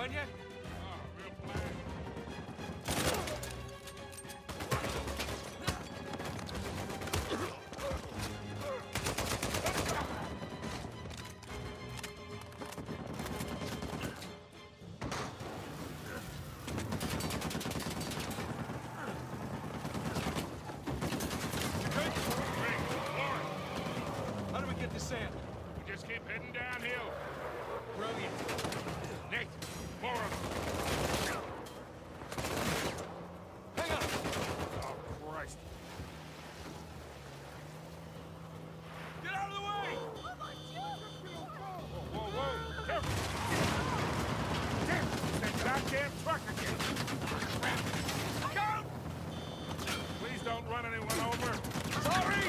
run yet? Oh, real flag. How do we get to Sam? We just keep heading downhill. Brilliant. Nate, more of them. Hang on! Oh, Christ. Get out of the way! Whoa, whoa, careful! Damn, that goddamn truck again! Scout! Please don't run anyone over. Sorry!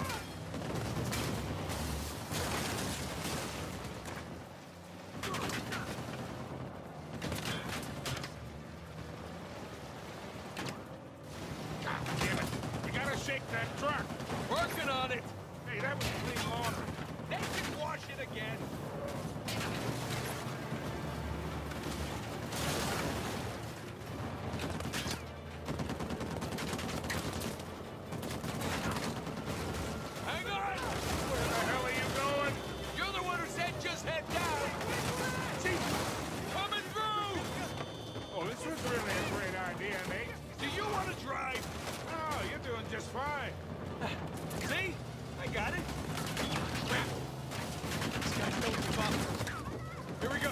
God damn it! We gotta shake that truck! Working on it! Hey, that was clean laundry. They can wash it again! Hang on! Where the hell are you going? You're the one who said just head down! See? Coming through! Oh, this was really a great idea, Nate. Do you want to drive? Oh, you're doing just fine. See? I got it. Crap. This guy don't give up. Here we go.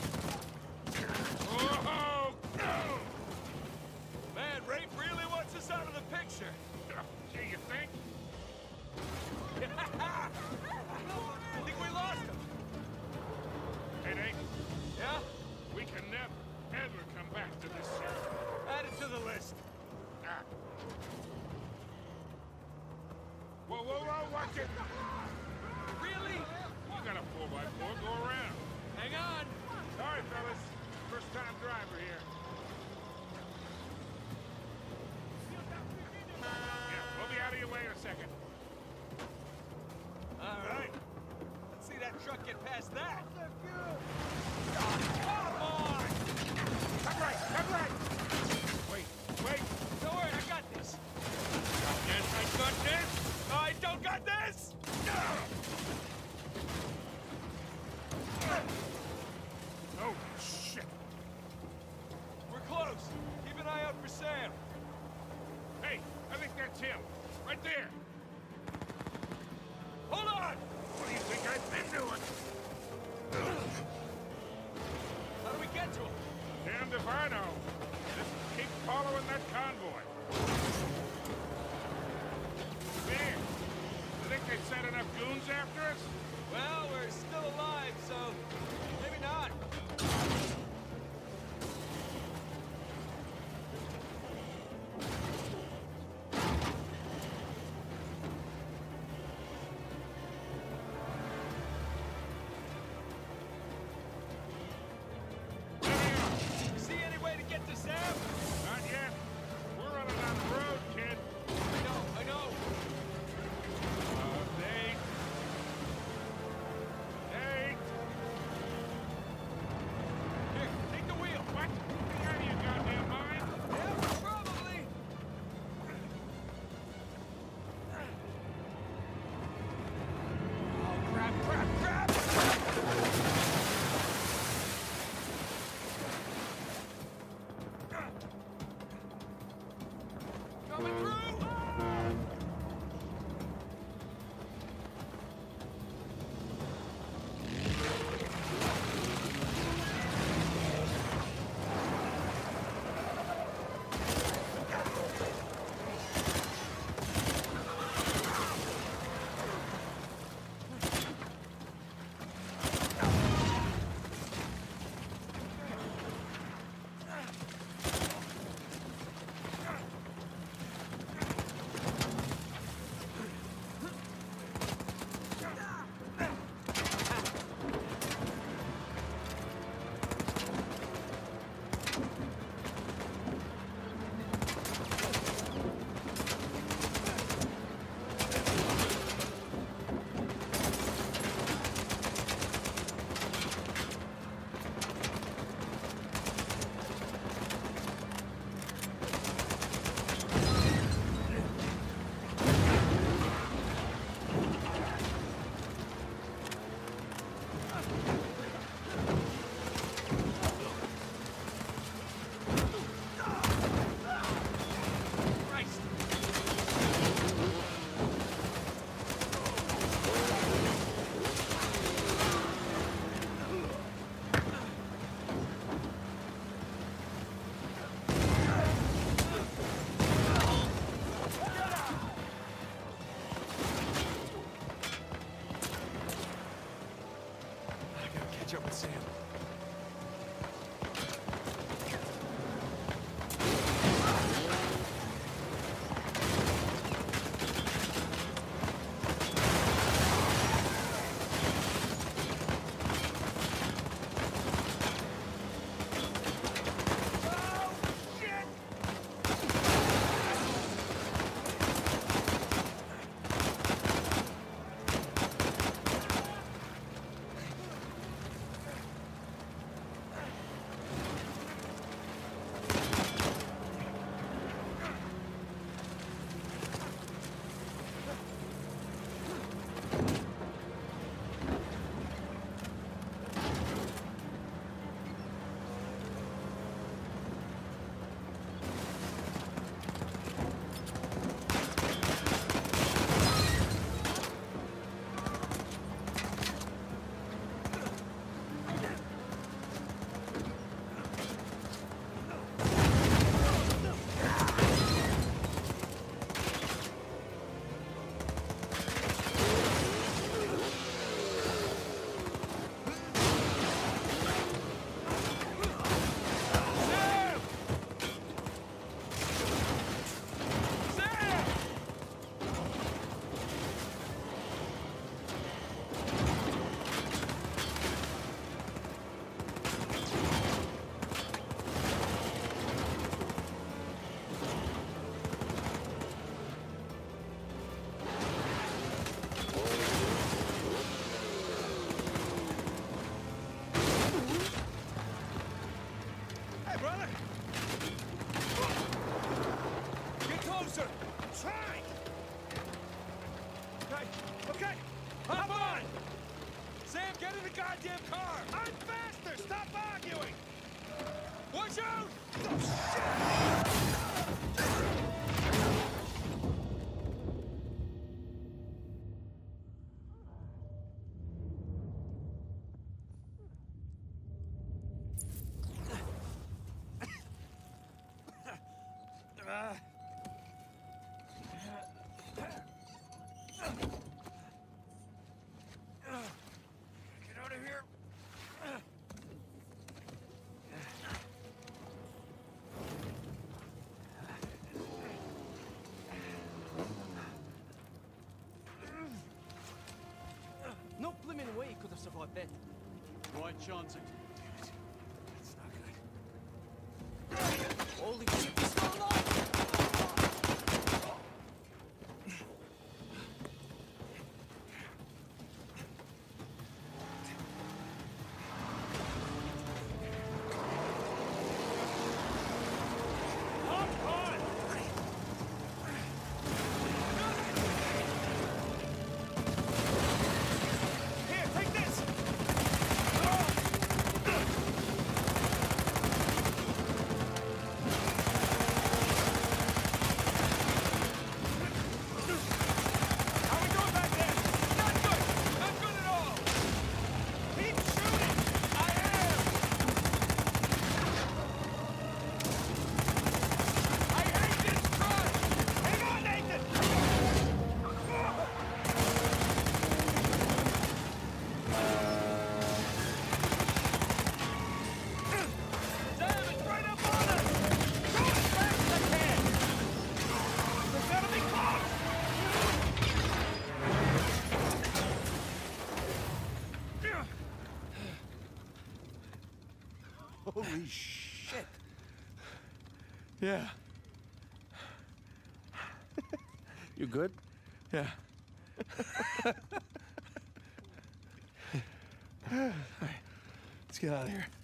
Oh, no! Man, Rafe really wants us out of the picture. Gee, you think? I think we lost him. Hey, Nate, Yeah? we can never, ever come back to this ship. Add it to the list. Ah. Whoa, whoa, whoa, watch it! Really? You got a 4x4, go around. Hang on. Sorry, fellas. First time driver here. Yeah, we'll be out of your way in a second. All right. Let's see that truck get past that. Oh, come on! Come right, come right! Wait, wait! Don't worry, I got this. Got this, I got this! I don't got this! Oh, shit! We're close. Keep an eye out for Sam. Hey, I think that's him. Right there. Hold on! What do you think I've been doing? How do we get to him? Damned if I know. Just keep following that convoy. Man, you think they sent enough goons after us? Well, we're still alive, so maybe not. See any way to get to Sam? Not yet. We're running down the road, kid. I know. Nate. Nate. catch up with Sam. Goddamn car! I'm faster! Stop arguing! Watch out! Get out of here! No blimmin' way he could have survived that. Why chance it? That's not good. Holy shit, he's still alive! Holy shit! Yeah. You good? Yeah. Let's get out of here.